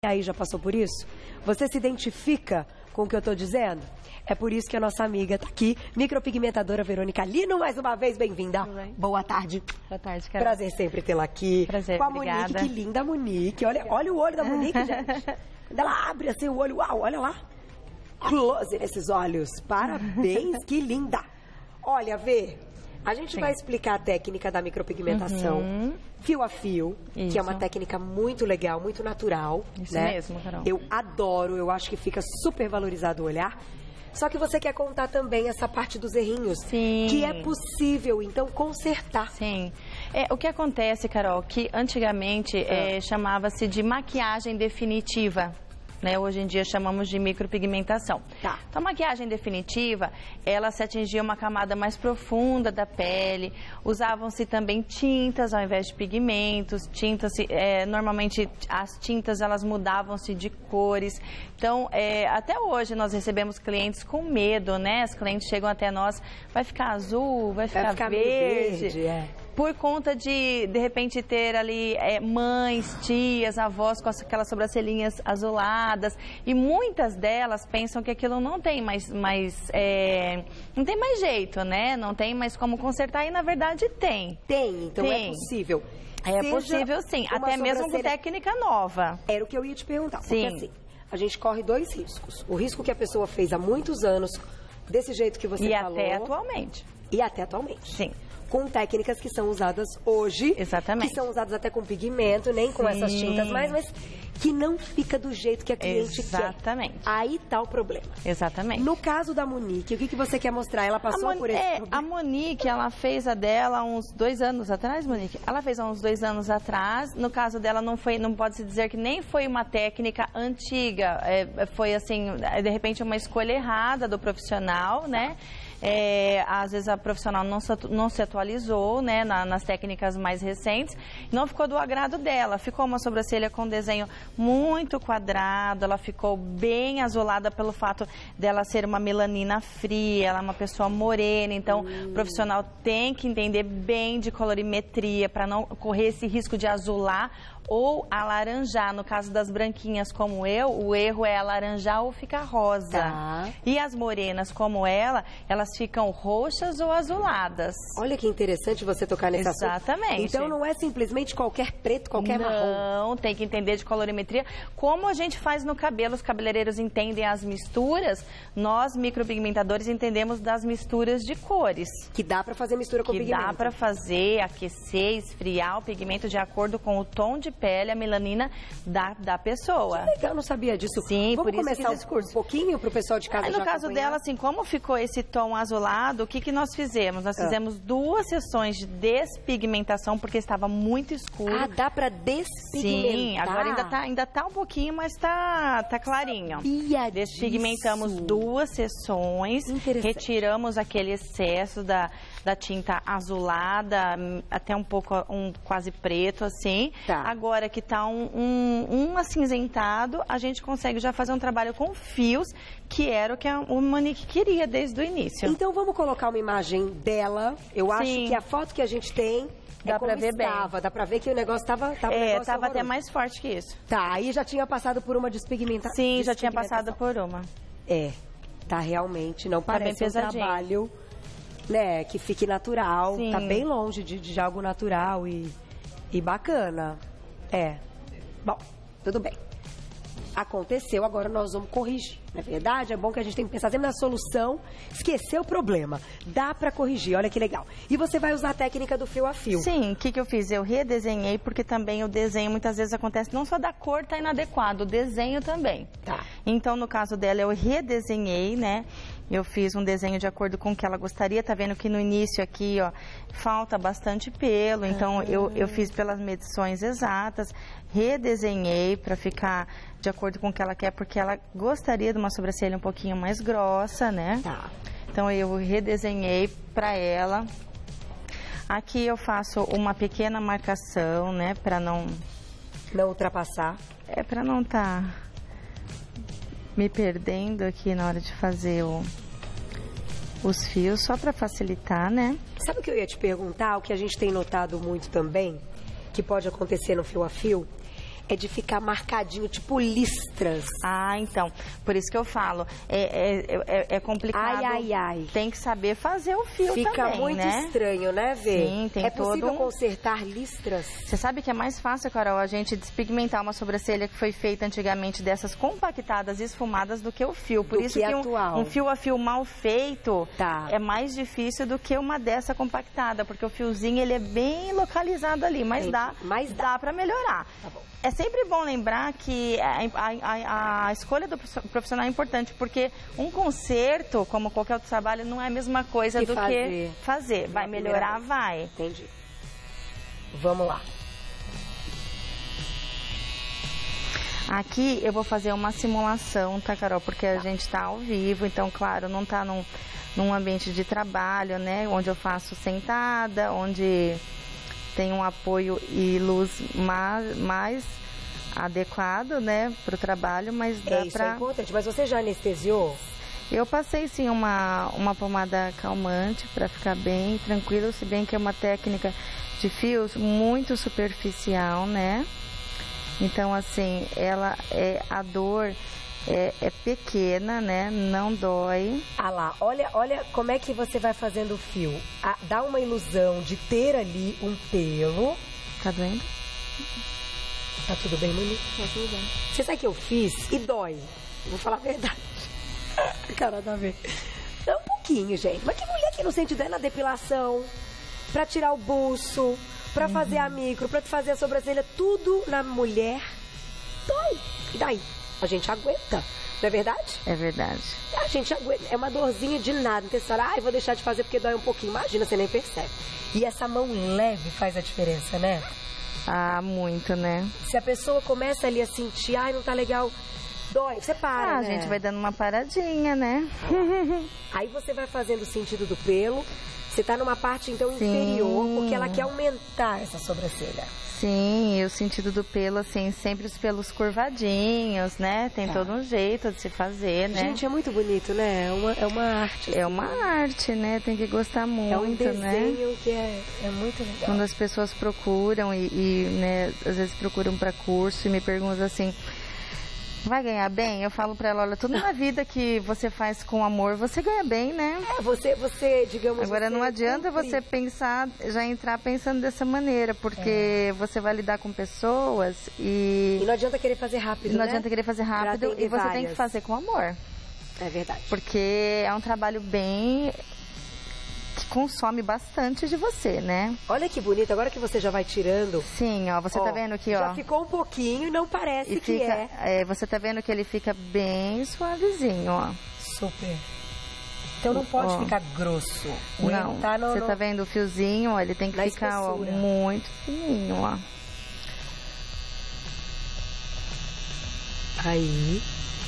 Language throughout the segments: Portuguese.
aí já passou por isso? Você se identifica com o que eu tô dizendo? É por isso que a nossa amiga tá aqui, micropigmentadora Verônica Lino, mais uma vez, bem-vinda. Boa tarde. Boa tarde, Carol. Prazer sempre tê-la aqui. Prazer, com a obrigada. Monique, que linda Monique. Olha o olho da Monique, gente. Quando ela abre assim o olho, uau, olha lá. Close nesses olhos. Parabéns, que linda. Olha, Vê, a gente vai explicar a técnica da micropigmentação fio a fio, que é uma técnica muito legal, muito natural. Isso né? mesmo, Carol. Eu adoro, eu acho que fica super valorizado o olhar. Só que você quer contar também essa parte dos errinhos. Sim. Que é possível, então, consertar. Sim. O que acontece, Carol, que antigamente chamava-se de maquiagem definitiva. Né? Hoje em dia chamamos de micropigmentação. Tá. Então, a maquiagem definitiva, ela se atingia uma camada mais profunda da pele, usavam-se também tintas ao invés de pigmentos, normalmente as tintas elas mudavam-se de cores. Então, até hoje nós recebemos clientes com medo, né? As clientes chegam até nós, vai ficar azul, vai ficar verde. Por conta de repente, ter ali mães, tias, avós com aquelas sobrancelhinhas azuladas. E muitas delas pensam que aquilo não tem não tem mais jeito, né? Não tem mais como consertar e, na verdade, tem. Então é possível. É possível, sim. Até mesmo com técnica nova. Era o que eu ia te perguntar. Sim. Porque assim, a gente corre dois riscos. O risco que a pessoa fez há muitos anos, desse jeito que você falou. E até atualmente. E até atualmente. Sim. Com técnicas que são usadas hoje. Exatamente. Que são usadas até com pigmento, nem com essas tintas mais, mas que não fica do jeito que a cliente quer. Exatamente. Aí tá o problema. Exatamente. No caso da Monique, o que você quer mostrar? Ela passou por esse problema? A Monique, ela fez a dela há uns 2 anos atrás, Monique? Ela fez há uns 2 anos atrás. No caso dela, não pode-se dizer que nem foi uma técnica antiga. Foi, assim, de repente, uma escolha errada do profissional, né? Às vezes a profissional não se atualizou, né, nas técnicas mais recentes, não ficou do agrado dela, ficou uma sobrancelha com desenho muito quadrado, ela ficou bem azulada pelo fato dela ser uma melanina fria, ela é uma pessoa morena, então o profissional tem que entender bem de colorimetria para não correr esse risco de azular ou alaranjar. No caso das branquinhas como eu, o erro é alaranjar ou ficar rosa. Tá. E as morenas como ela, elas ficam roxas ou azuladas. Olha que interessante você tocar nesse assunto. Exatamente. Então não é simplesmente qualquer preto, qualquer marrom. Não, tem que entender de colorimetria. Como a gente faz no cabelo, os cabeleireiros entendem as misturas, nós micropigmentadores entendemos das misturas de cores. Que dá pra fazer mistura com pigmento. Que dá pra fazer, aquecer, esfriar o pigmento de acordo com o tom de pele, a melanina da pessoa. Que legal, não sabia disso. Sim, vamos por isso começar esse curso. Um pouquinho pro pessoal de casa já No caso acompanhar? dela, assim, como ficou esse tom azulado, o que nós fizemos? Nós fizemos 2 sessões de despigmentação, porque estava muito escuro. Ah, dá pra despigmentar? Sim, agora ainda tá um pouquinho, mas tá clarinho. Sabia Despigmentamos disso. 2 sessões, retiramos aquele excesso da tinta azulada, até um pouco, quase preto, assim. Tá. Agora que tá um acinzentado, a gente consegue já fazer um trabalho com fios, que era o que a Monique queria desde o início. Então vamos colocar uma imagem dela. Eu acho Sim. que a foto que a gente tem Dá pra ver bem. Dá pra ver que o negócio tava Tava até mais forte que isso. Tá, aí já tinha passado por uma despigmentação. Sim, já tinha passado por uma. Tá realmente, não Tá parece bem um pesadinho. trabalho, né, que fique natural. Sim. Tá bem longe de algo natural e bacana. Bom, tudo bem. Aconteceu, agora nós vamos corrigir. Não é verdade? É bom que a gente tem que pensar sempre na solução, esquecer o problema. Dá pra corrigir, olha que legal. E você vai usar a técnica do fio a fio. Sim, o que eu fiz? Eu redesenhei, porque também o desenho muitas vezes acontece não só da cor tá inadequado, o desenho também. Tá. Então, no caso dela, eu redesenhei, né? Eu fiz um desenho de acordo com o que ela gostaria. Tá vendo que no início aqui, ó, falta bastante pelo. Então, eu fiz pelas medições exatas, redesenhei para ficar de acordo com o que ela quer, porque ela gostaria de uma sobrancelha um pouquinho mais grossa, né? Tá. Então, eu redesenhei para ela. Aqui eu faço uma pequena marcação, né, para não ultrapassar. Para não me perdendo aqui na hora de fazer os fios, só para facilitar, né? Sabe o que eu ia te perguntar? O que a gente tem notado muito também, que pode acontecer no fio a fio, é de ficar marcadinho, tipo listras. Ah, então, por isso que eu falo, é complicado. Ai. Tem que saber fazer o fio também, Fica muito estranho, né, Vê? Sim, tem todo possível consertar listras? Você sabe que é mais fácil, Carol, a gente despigmentar uma sobrancelha que foi feita antigamente dessas compactadas e esfumadas do que o fio. Por isso que um fio a fio mal feito é mais difícil do que uma dessa compactada, porque o fiozinho ele é bem localizado ali, mas dá para melhorar. Tá bom. É sempre bom lembrar que a escolha do profissional é importante, porque um conserto, como qualquer outro trabalho, não é a mesma coisa do que fazer. Vai melhorar, vai. Entendi. Vamos lá. Aqui eu vou fazer uma simulação, tá, Carol? Porque a gente tá ao vivo, então, claro, não tá num ambiente de trabalho, né? Onde eu faço sentada, onde tem um apoio e luz mais adequado, né, para o trabalho, mas dá isso é importante. Mas você já anestesiou? Eu passei, sim, uma pomada calmante para ficar bem tranquilo, se bem que é uma técnica de fios muito superficial, né? Então, assim, a dor é pequena, né? Não dói. Ah lá, olha como é que você vai fazendo o fio. Dá uma ilusão de ter ali um pelo. Tá doendo? Tá tudo bem, Monique? Tá tudo bem. Você sabe o que eu fiz? E dói. Vou falar a verdade. Cara, tá vendo? É um pouquinho, gente. Mas que mulher que não sente dor na depilação, pra tirar o buço, pra fazer a micro, pra fazer a sobrancelha, tudo na mulher dói. E daí? A gente aguenta, não é verdade? É verdade. A gente aguenta, é uma dorzinha de nada. Não tem história, vou deixar de fazer porque dói um pouquinho. Imagina, você nem percebe. E essa mão leve faz a diferença, né? Ah, muito, né? Se a pessoa começa ali a sentir, não tá legal, dói, você para, né? A gente vai dando uma paradinha, né? Aí você vai fazendo o sentido do pelo. Você tá numa parte, então, inferior, porque ela quer aumentar essa sobrancelha. Sim, e o sentido do pelo, assim, sempre os pelos curvadinhos, né? Tem todo um jeito de se fazer, né? Gente, é muito bonito, né? É uma arte. É uma arte, né? Tem que gostar muito, né? É um desenho, né? que é muito legal. Quando as pessoas procuram né, às vezes procuram para curso e me perguntam assim, vai ganhar bem? Eu falo pra ela, olha, tudo na vida que você faz com amor, você ganha bem, né? Você, digamos... Agora, não adianta você já entrar pensando dessa maneira, porque você vai lidar com pessoas e não adianta querer fazer rápido, Não adianta querer fazer rápido e você tem que fazer com amor. É verdade. Porque é um trabalho que consome bastante de você, né? Olha que bonito, agora que você já vai tirando. Sim, ó, você tá vendo aqui, ó. Já ficou um pouquinho e não parece que você tá vendo que ele fica bem suavezinho, ó. Super. Então não pode ficar grosso. Não, você tá vendo o fiozinho, ó, ele tem que ficar muito fininho, ó. Aí...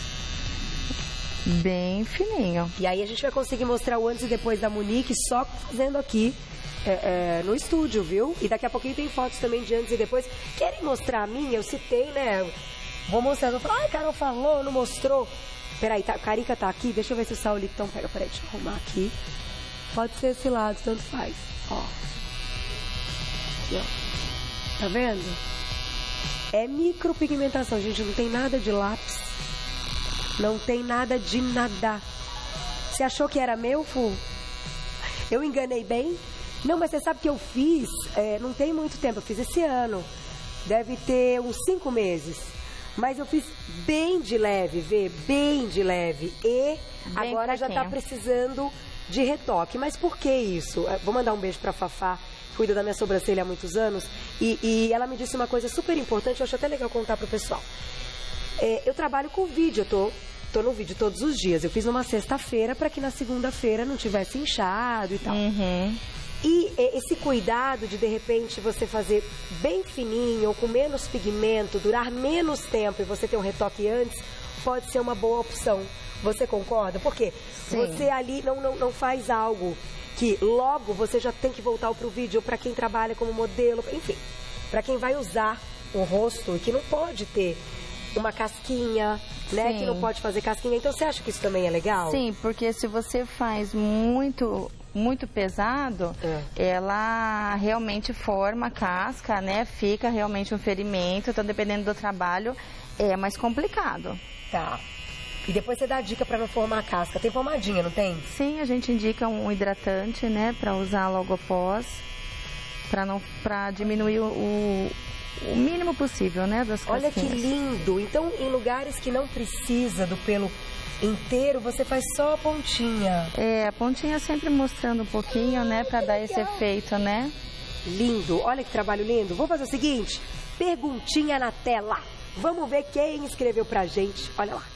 Bem fininho. E aí a gente vai conseguir mostrar o antes e depois da Monique só fazendo aqui no estúdio, viu? E daqui a pouquinho tem fotos também de antes e depois. Querem mostrar a minha? Eu citei, né? Vou mostrar. Vou falar, Carol falou, não mostrou. Peraí, a Carica tá aqui. Deixa eu ver se o Saulitão pega. Peraí, deixa eu arrumar aqui. Pode ser esse lado, tanto faz. Ó. Aqui, ó. Tá vendo? É micropigmentação, gente. Não tem nada de lápis. Não tem nada de nada. Você achou que era meu, Fu? Eu enganei bem? Não, mas você sabe que eu fiz, não tem muito tempo, eu fiz esse ano. Deve ter uns 5 meses. Mas eu fiz bem de leve, bem de leve. E bem agora já tá precisando de retoque. Mas por que isso? Vou mandar um beijo pra Fafá, cuida da minha sobrancelha há muitos anos. E ela me disse uma coisa super importante, eu acho até legal contar pro pessoal. Eu trabalho com vídeo, eu tô no vídeo todos os dias. Eu fiz numa sexta-feira para que na segunda-feira não tivesse inchado e tal. E esse cuidado de repente, você fazer bem fininho ou com menos pigmento, durar menos tempo e você ter um retoque antes, pode ser uma boa opção. Você concorda? Porque você ali não faz algo que logo você já tem que voltar pro vídeo, para quem trabalha como modelo, enfim, para quem vai usar o rosto e que não pode ter uma casquinha, né? Sim. Que não pode fazer casquinha. Então, você acha que isso também é legal? Sim, porque se você faz muito muito pesado, ela realmente forma a casca, né? Fica realmente um ferimento, então dependendo do trabalho é mais complicado. Tá. E depois você dá a dica para não formar a casca. Tem pomadinha, não tem? Sim, a gente indica um hidratante, né, para usar logo após, para diminuir o mínimo possível, né, das casquinhas. Olha que lindo! Então, em lugares que não precisa do pelo inteiro, você faz só a pontinha. É, a pontinha sempre mostrando um pouquinho, né, para dar esse efeito, né? Lindo! Olha que trabalho lindo! Vamos fazer o seguinte, perguntinha na tela. Vamos ver quem escreveu pra gente. Olha lá.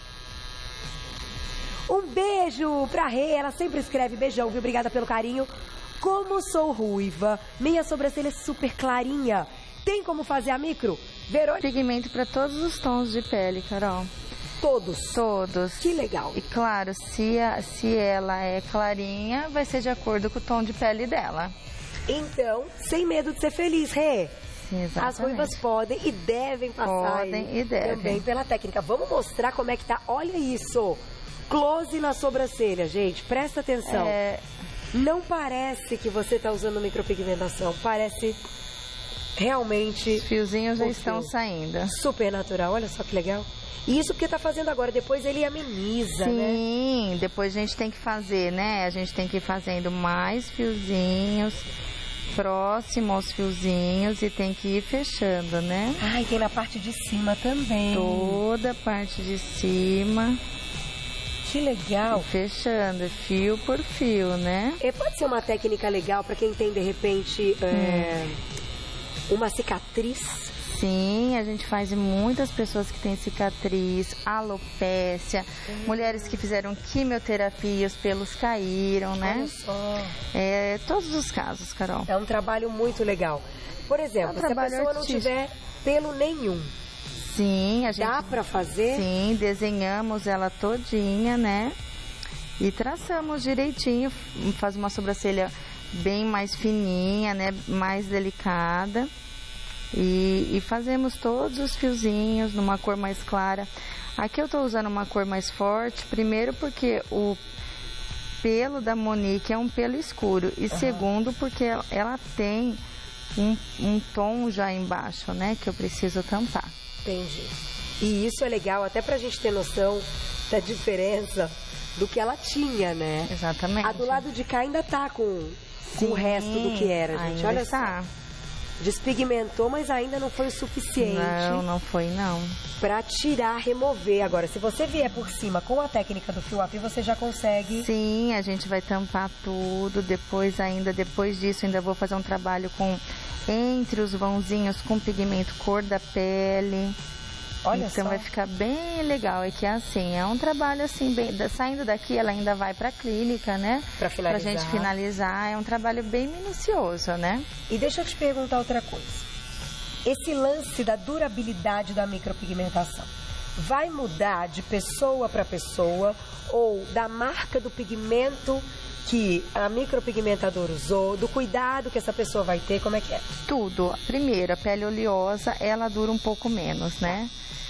Um beijo pra Rê, ela sempre escreve beijão, viu? Obrigada pelo carinho. Como sou ruiva, minha sobrancelha é super clarinha. Tem como fazer a micro? Verônica? Pigmento para todos os tons de pele, Carol. Todos? Todos. Que legal. E claro, se ela é clarinha, vai ser de acordo com o tom de pele dela. Então, sem medo de ser feliz, Rê. Exatamente. As ruivas podem e devem passar Podem e devem. também pela técnica. Vamos mostrar como é que tá. Olha isso. Close na sobrancelha, gente. Presta atenção. Não parece que você tá usando micropigmentação. Parece realmente... Os fiozinhos já estão saindo. Super natural. Olha só que legal. E isso porque tá fazendo agora. Depois ele ameniza, né? Sim, depois a gente tem que fazer, né? A gente tem que ir fazendo mais fiozinhos, próximo aos fiozinhos, e tem que ir fechando, né? Ah, e tem na parte de cima também. Toda a parte de cima. Que legal. E fechando, fio por fio, né? Pode ser uma técnica legal para quem tem, de repente, uma cicatriz? Sim, a gente faz em muitas pessoas que têm cicatriz, alopécia, mulheres que fizeram quimioterapia e os pelos caíram, né? Olha só. Todos os casos, Carol. É um trabalho muito legal. Por exemplo, se a pessoa não tiver pelo nenhum, sim, a gente... Dá pra fazer? Sim, desenhamos ela todinha, né? E traçamos direitinho, faz uma sobrancelha bem mais fininha, né? Mais delicada. E fazemos todos os fiozinhos numa cor mais clara. Aqui eu tô usando uma cor mais forte, primeiro porque o pelo da Monique é um pelo escuro. E segundo porque ela tem um tom já embaixo, né? Que eu preciso tampar. Entendi. E isso é legal até pra gente ter noção da diferença do que ela tinha, né? Exatamente. A do lado de cá ainda tá com o resto do que era, gente. Ainda Olha está. só. Despigmentou, mas ainda não foi o suficiente. Não foi, não. Pra tirar, remover. Agora, se você vier por cima com a técnica do fio a fio, você já consegue... Sim, a gente vai tampar tudo. Depois disso, ainda vou fazer um trabalho entre os vãozinhos com pigmento cor da pele. Olha então só. Vai ficar bem legal. É que assim, é um trabalho assim, saindo daqui, ela ainda vai pra clínica, né? Pra finalizar. Pra gente finalizar. É um trabalho bem minucioso, né? E deixa eu te perguntar outra coisa. Esse lance da durabilidade da micropigmentação vai mudar de pessoa para pessoa ou da marca do pigmento que a micropigmentadora usou, do cuidado que essa pessoa vai ter, como é que é? Tudo. Primeiro, a pele oleosa, ela dura um pouco menos, né?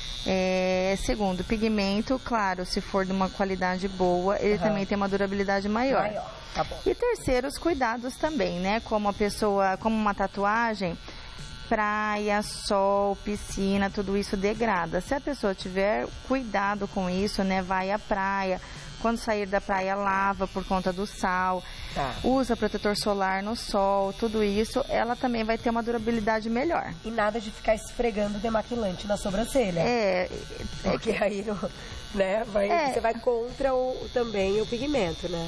Segundo, o pigmento, claro, se for de uma qualidade boa, ele também tem uma durabilidade maior. Tá bom. E terceiro, os cuidados também, né? Como uma tatuagem, praia, sol, piscina, tudo isso degrada. Se a pessoa tiver cuidado com isso, né? Vai à praia, quando sair da praia lava por conta do sal, usa protetor solar no sol, tudo isso, ela também vai ter uma durabilidade melhor. E nada de ficar esfregando demaquilante na sobrancelha. Porque aí, né, você vai contra também o pigmento, né?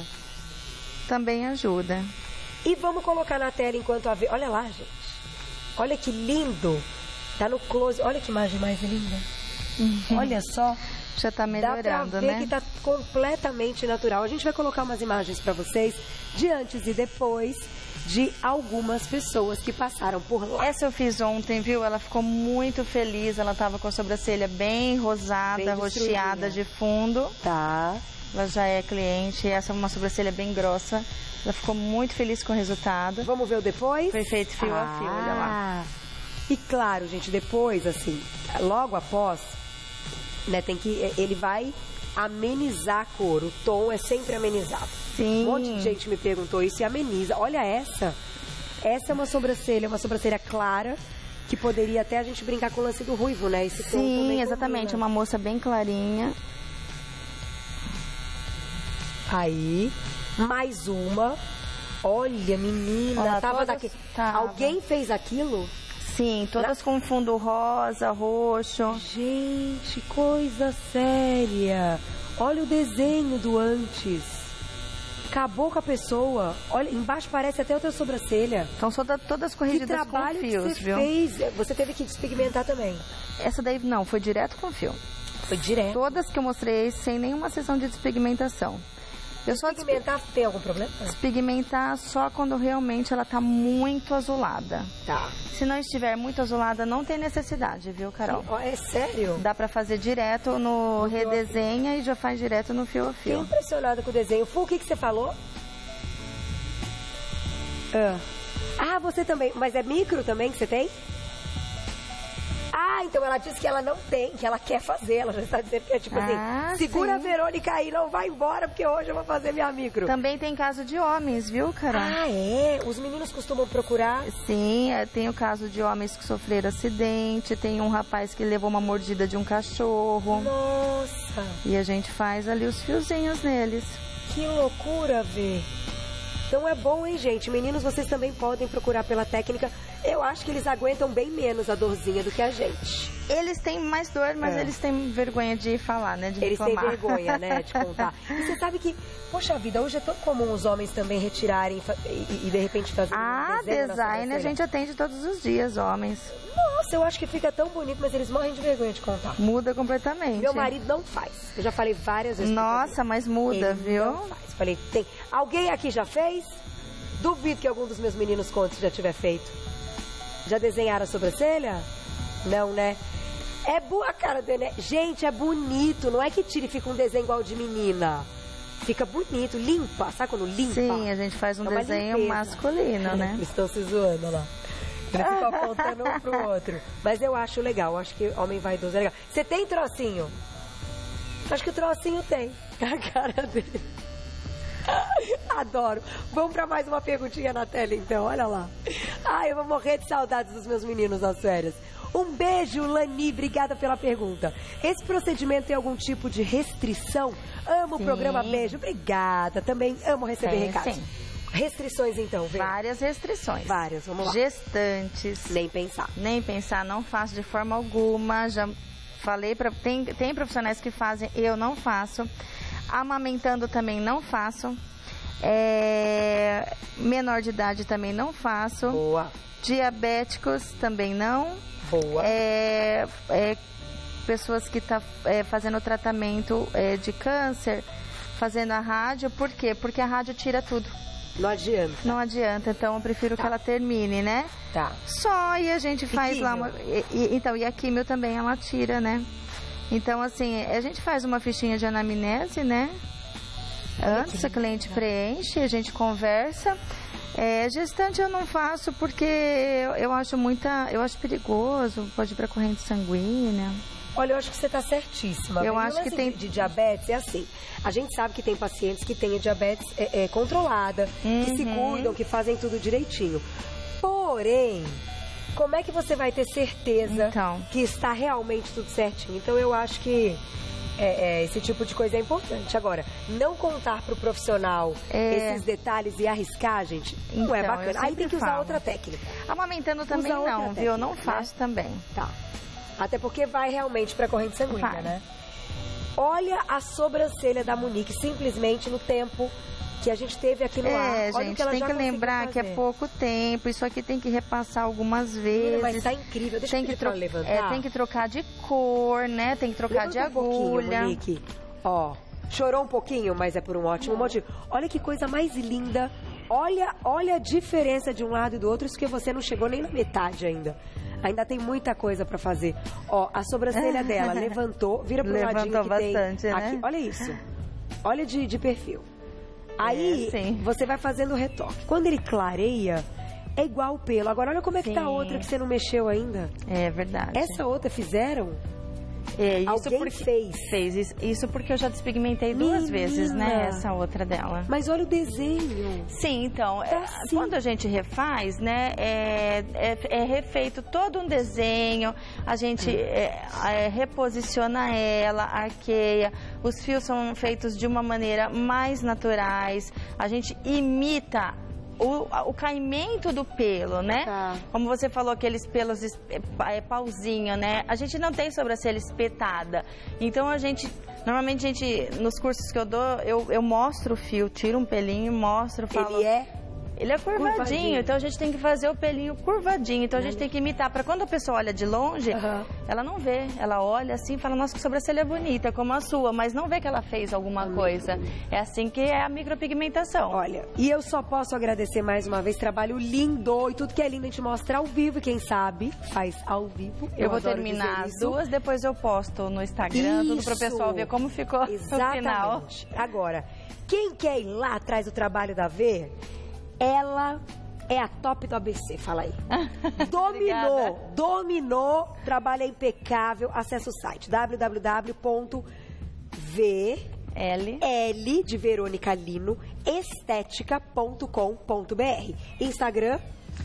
Também ajuda. E vamos colocar na tela enquanto olha lá, gente. Olha que lindo. Tá no close. Olha que imagem mais linda. Olha só. Já tá melhorando, dá pra ver, né? Que tá completamente natural. A gente vai colocar umas imagens pra vocês de antes e depois de algumas pessoas que passaram por lá. Essa eu fiz ontem, viu? Ela ficou muito feliz. Ela tava com a sobrancelha bem rosada, roxeada de fundo. Tá. Ela já é cliente. Essa é uma sobrancelha bem grossa. Ela ficou muito feliz com o resultado. Vamos ver o depois? Foi feito fio a fio, olha lá. E claro, gente, depois, assim, logo após, né, ele vai amenizar a cor. O tom é sempre amenizado. Sim. Um monte de gente me perguntou isso e ameniza. Olha essa. Essa é uma sobrancelha clara, que poderia até a gente brincar com o lance do ruivo, né? Esse tom Sim, exatamente. Uma moça bem clarinha. Aí, mais uma. Olha, menina, Olha, tava todas- daqui. tava. Alguém fez aquilo? Sim, todas com fundo rosa, roxo. Gente, coisa séria. Olha o desenho do antes. Acabou com a pessoa. Olha, embaixo parece até outra sobrancelha. Então são todas Que corrigidas com trabalho que fios, você viu? fez. Você teve que despigmentar também. Essa daí não, foi direto com fio. Foi direto. Todas que eu mostrei sem nenhuma sessão de despigmentação. Eu só Despigmentar tem algum problema? despigmentar só quando realmente ela tá muito azulada. Tá. Se não estiver muito azulada, não tem necessidade, viu, Carol? Ó, é sério? Dá pra fazer direto no redesenha e já faz direto no fio a Fiquei fio. impressionada com o desenho. Fu, o que você falou? Ah, você também. Mas é micro também que você tem? Ah, então ela disse que ela não tem, que ela quer fazer. Ela já está dizendo que é tipo assim, segura sim. a Verônica aí, não vai embora, porque hoje eu vou fazer minha micro. Também tem caso de homens, viu, Carol? Ah, é? Os meninos costumam procurar? Sim, tem o caso de homens que sofreram acidente, tem um rapaz que levou uma mordida de um cachorro. Nossa, E a gente faz ali os fiozinhos neles. que loucura, Vê. Então é bom, hein, gente? Meninos, vocês também podem procurar pela técnica. Eu acho que eles aguentam bem menos a dorzinha do que a gente. Eles têm mais dor, mas eles têm vergonha de falar, né? De Eles têm reclamar. vergonha, né, de contar. E você sabe que, poxa vida, hoje é tão comum os homens também retirarem e de repente fazerem Ah, um desenho na design a sobrancelha. gente atende todos os dias, homens. Nossa, eu acho que fica tão bonito, mas eles morrem de vergonha de contar. Muda completamente. Meu marido não faz. Eu já falei várias vezes. Nossa, mas muda, Ele viu? não faz. Falei, tem. Alguém aqui já fez? Duvido que algum dos meus meninos conte se já tiver feito. Já desenharam a sobrancelha? Não, né? É boa a cara dele, né? Gente, é bonito. Não é que tira e fica um desenho igual de menina. Fica bonito, limpa. Sabe quando limpa? Sim, a gente faz um É uma desenho limpeza. masculino, né? Eles estão se zoando, olha lá. Eles ficam apontando um pro outro. Mas eu acho legal. Eu acho que homem vaidoso é legal. Você tem trocinho? Acho que o trocinho tem. A cara dele. Adoro. Vamos para mais uma perguntinha na tela, então. Olha lá. Ai, eu vou morrer de saudades dos meus meninos nas férias. Um beijo, Lani. Obrigada pela pergunta. Esse procedimento tem algum tipo de restrição? Amo o programa. Beijo. Obrigada. Também amo receber Tem, recados. sim. Restrições, então, vê. Várias restrições. Várias, vamos lá. Gestantes. Nem pensar. Nem pensar, não faço de forma alguma. Já falei para tem profissionais que fazem, eu não faço. Amamentando também não faço. Menor de idade também não faço. Boa. Diabéticos também não. Boa. Pessoas que estão fazendo tratamento de câncer, fazendo a rádio. Por quê? Porque a rádio tira tudo. Não adianta. Não adianta, então eu prefiro que ela termine, né? Tá. Só, e a gente faz lá químio? então, e a químio também ela tira, né? Então, assim, a gente faz uma fichinha de anamnese, né? Antes a cliente preenche, a gente conversa. Gestante eu não faço porque eu acho perigoso, pode ir para corrente sanguínea. Olha, eu acho que você está certíssima. Eu E o acho que lance tem- de diabetes é assim. A gente sabe que tem pacientes que têm a diabetes controlada, que se cuidam, que fazem tudo direitinho. Porém, como é que você vai ter certeza Então. que está realmente tudo certinho? Então, eu acho que esse tipo de coisa é importante. Agora, não contar para o profissional esses detalhes e arriscar, gente, não é Então, eu bacana. Aí sempre tem que usar falo. outra técnica. Amamentando também Usa outra não, viu? técnica, Eu não né? faço também. Tá. Até porque vai realmente para corrente sanguínea, Vai. né? Olha a sobrancelha da Monique, simplesmente no tempo que a gente teve aqui no ar. Olha o Gente, que ela tem já que conseguiu lembrar que é fazer. pouco tempo. Isso aqui tem que repassar algumas vezes. Mas tá incrível. Deixa eu pedir pra ela levantar. tem que trocar de cor, né? Tem que trocar de Levanta um pouquinho, agulha. Monique. Ó, chorou um pouquinho, mas é por um ótimo motivo. Olha que coisa mais linda. Olha a diferença de um lado e do outro. Isso que você não chegou nem na metade ainda. Ainda tem muita coisa pra fazer. Ó, a sobrancelha dela levantou, vira pro ladinho Levantou que bastante, tem né? aqui. Olha isso. Olha de perfil. Aí sim. você vai fazendo o retoque. Quando ele clareia, é igual o pelo. Agora olha como é que tá a Sim. outra que você não mexeu ainda. É verdade. Essa outra fizeram? Isso Alguém porque fez. Isso porque eu já despigmentei duas vezes, né? Essa outra dela. Mas olha o desenho. Sim, então, assim. quando a gente refaz, né, é refeito todo um desenho, a gente reposiciona ela, arqueia, os fios são feitos de uma maneira mais naturais, a gente imita o caimento do pelo, né? Tá. Como você falou, aqueles pelos pauzinho, né? A gente não tem sobrancelha espetada. Então, normalmente, nos cursos que eu dou, eu mostro o fio, tiro um pelinho, mostro, falo... Ele é curvadinho, então a gente tem que fazer o pelinho curvadinho. Então a gente tem que imitar, para quando a pessoa olha de longe, ela não vê. Ela olha assim e fala, nossa, que sobrancelha bonita, como a sua, mas não vê que ela fez alguma coisa. É assim que é a micropigmentação. Olha, e eu só posso agradecer mais uma vez, trabalho lindo, e tudo que é lindo a gente mostra ao vivo, e quem sabe faz ao vivo. Eu vou terminar as duas, depois eu posto no Instagram, tudo para o pessoal ver como ficou no final. Agora, quem quer ir lá atrás do trabalho da Ver, ela é a top do ABC, fala aí. Dominou, trabalho é impecável. Acesse o site www.L de Verônica Lino, estética.com.br. Instagram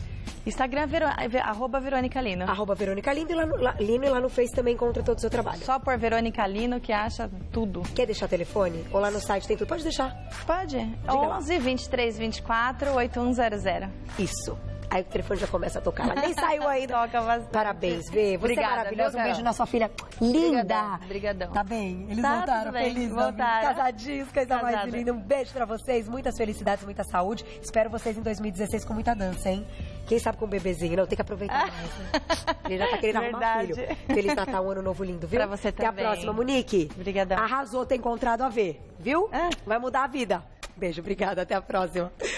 @Verônica Lino. @Verônica Lino, e lá no Face também encontra todo o seu trabalho. Só por Verônica Lino que acha tudo. Quer deixar telefone? Ou lá no site tem tudo? Pode deixar. Pode. 11 23 24 8100. Isso. Aí o telefone já começa a tocar. Ela nem saiu ainda. Toca bastante. Parabéns, Vê. Você Obrigada, é maravilhosa. viu, Um beijo na sua filha. Linda. Obrigadão. Tá bem? Eles Tá, voltaram tudo bem. felizes. Voltaram. Casadinhos, coisa mais linda. Um beijo pra vocês. Muitas felicidades, muita saúde. Espero vocês em 2016 com muita dança, hein? Quem sabe com um bebezinho. Não, tem que aproveitar mais, né? Ele já tá querendo arrumar filho. Feliz Natal, um ano novo lindo, viu? Pra você também. Até a próxima, Monique. Obrigadão. Arrasou ter encontrado a Vê, viu? Vai mudar a vida. Beijo, obrigada. Até a próxima.